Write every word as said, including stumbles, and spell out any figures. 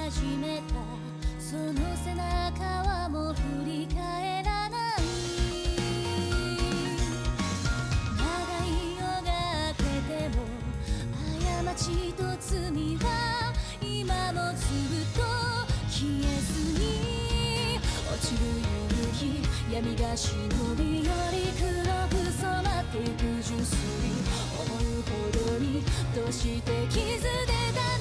始めたその背中はもう振り返らない。長い夜が明けても過ちと罪は今もずっと消えずに落ちる夕日、闇が忍びより黒く染まっていく純粋、思うほどにどうして傷でだ